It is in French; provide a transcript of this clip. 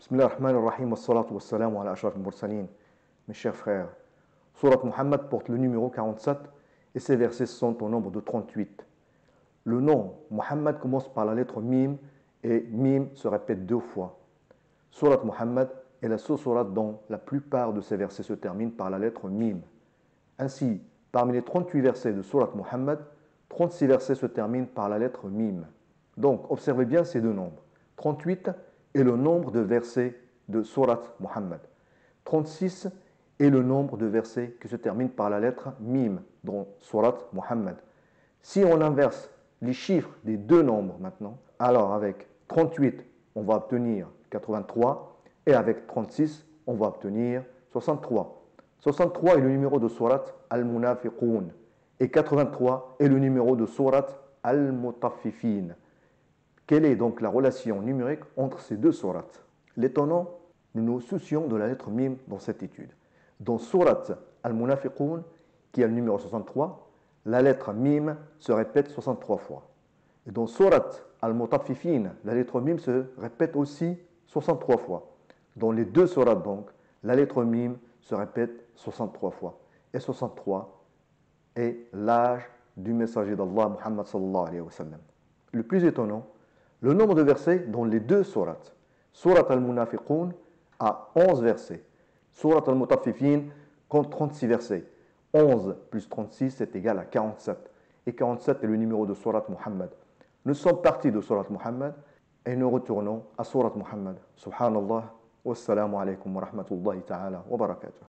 Bismillah ar-Rahman ar-Rahim, wassalatu wassalamu ala ashraf al-mursalin. Mes chers frères, Surat Muhammad porte le numéro 47 et ses versets sont au nombre de 38. Le nom Muhammad commence par la lettre Mim et Mim se répète 2 fois. Surat Muhammad est la seule surat dont la plupart de ses versets se terminent par la lettre Mim. Ainsi, parmi les 38 versets de Surat Muhammad, 36 versets se terminent par la lettre Mim. Donc, observez bien ces deux nombres. 38 est le nombre de versets de Surat Muhammad. 36 est le nombre de versets qui se terminent par la lettre Mim dans Surat Muhammad. Si on inverse les chiffres des deux nombres maintenant, alors avec 38, on va obtenir 83 et avec 36, on va obtenir 63. 63 est le numéro de Surat Al-Munafiqun et 83 est le numéro de Surat Al-Mutaffifin. Quelle est donc la relation numérique entre ces deux sourates? L'étonnant, nous nous soucions de la lettre Mim dans cette étude. Dans Surat Al-Munafiqun, qui est le numéro 63, la lettre Mim se répète 63 fois. Et dans Surat Al-Mutaffifin, la lettre Mim se répète aussi 63 fois. Dans les deux sourates donc, la lettre Mim se répète 63 fois. Et 63 est l'âge du messager d'Allah, Muhammad sallallahu alayhi wa sallam. Le plus étonnant, le nombre de versets dans les deux sourates. Surat Al-Munafiqun a 11 versets. Surat Al-Mutaffifin compte 36 versets. 11 plus 36 est égal à 47. Et 47 est le numéro de Surat Muhammad. Nous sommes partis de Surat Muhammad et nous retournons à Surat Muhammad. Subhanallah. Wassalamu alaikum wa rahmatullahi ta'ala wa barakatuh.